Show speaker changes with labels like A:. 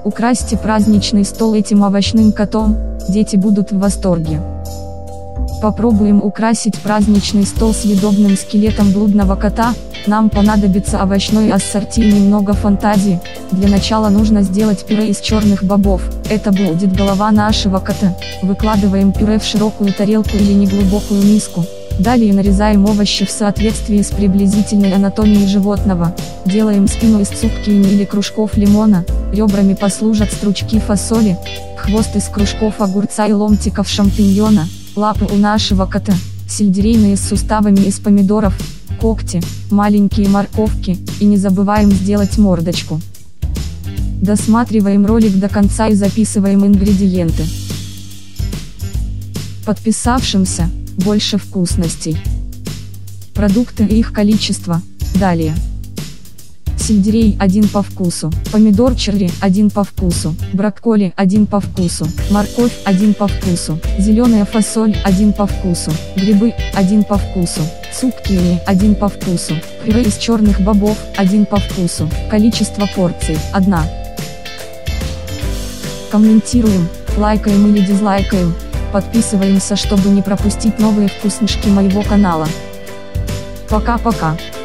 A: Украсьте праздничный стол этим овощным котом, дети будут в восторге. Попробуем украсить праздничный стол съедобным скелетом блудного кота. Нам понадобится овощной ассорти и немного фантазии. Для начала нужно сделать пюре из черных бобов. Это будет голова нашего кота. Выкладываем пюре в широкую тарелку или неглубокую миску. Далее нарезаем овощи в соответствии с приблизительной анатомией животного. Делаем спину из цукини или кружков лимона, ребрами послужат стручки фасоли, хвост из кружков огурца и ломтиков шампиньона, лапы у нашего кота, сельдерейные с суставами из помидоров, когти, маленькие морковки, и не забываем сделать мордочку. Досматриваем ролик до конца и записываем ингредиенты. Подписавшимся больше вкусностей. Продукты и их количество. Далее. Сельдерей 1 по вкусу, помидор черри 1 по вкусу, брокколи 1 по вкусу, морковь 1 по вкусу, зеленая фасоль 1 по вкусу, грибы 1 по вкусу, цукини 1 по вкусу, пюре из черных бобов 1 по вкусу, количество порций 1. Комментируем, лайкаем или дизлайкаем, подписываемся, чтобы не пропустить новые вкусняшки моего канала. Пока-пока.